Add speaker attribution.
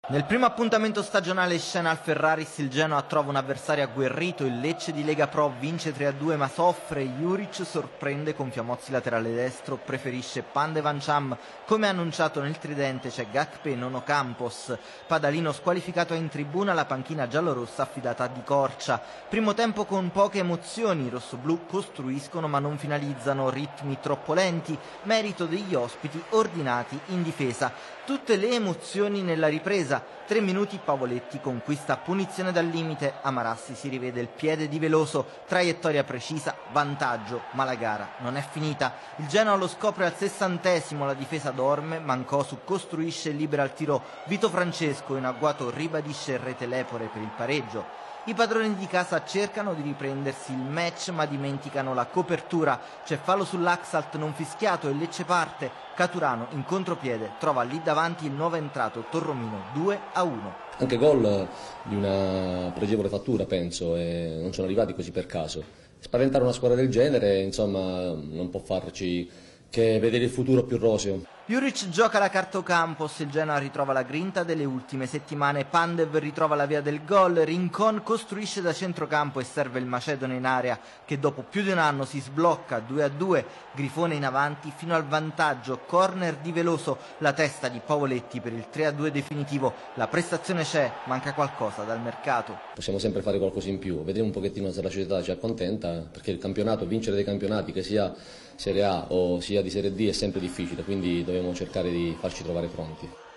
Speaker 1: Nel primo appuntamento stagionale scena al Ferraris, il Genoa trova un avversario agguerrito, il Lecce di Lega Pro vince 3-2 ma soffre, Juric sorprende con Fiamozzi laterale destro, preferisce Pandev Cham, come annunciato nel tridente c'è Gakpe e non Ocampos, Padalino squalificato è in tribuna, la panchina giallorossa affidata a Di Corcia. Primo tempo con poche emozioni, i rossoblù costruiscono ma non finalizzano, ritmi troppo lenti, merito degli ospiti ordinati in difesa. Tutte le emozioni nella ripresa. 3 minuti Pavoletti conquista punizione dal limite, a Marassi si rivede il piede di Veloso, traiettoria precisa, vantaggio, ma la gara non è finita. Il Genoa lo scopre al 60°, la difesa dorme, Mancosu costruisce e libera il tiro Vito Francesco, in agguato ribadisce Rete Lepore per il pareggio. I padroni di casa cercano di riprendersi il match ma dimenticano la copertura, c'è fallo sull'Axalt non fischiato e Lecce parte, Caturano in contropiede trova lì davanti il nuovo entrato Torromino 2-1.
Speaker 2: Anche gol di una pregevole fattura penso, e non sono arrivati così per caso. Spaventare una squadra del genere insomma non può farci che vedere il futuro più roseo.
Speaker 1: Juric gioca la carta Ocampos, il Genoa ritrova la grinta delle ultime settimane, Pandev ritrova la via del gol, Rincon costruisce da centrocampo e serve il macedone in area che dopo più di un anno si sblocca 2-2, Grifone in avanti fino al vantaggio, corner di Veloso, la testa di Pavoletti per il 3-2 definitivo, la prestazione c'è, manca qualcosa dal mercato.
Speaker 2: Possiamo sempre fare qualcosa in più, vedremo un pochettino se la società ci accontenta, perché il campionato, vincere dei campionati che sia Serie A o sia di Serie D è sempre difficile, quindi dobbiamo cercare di farci trovare pronti.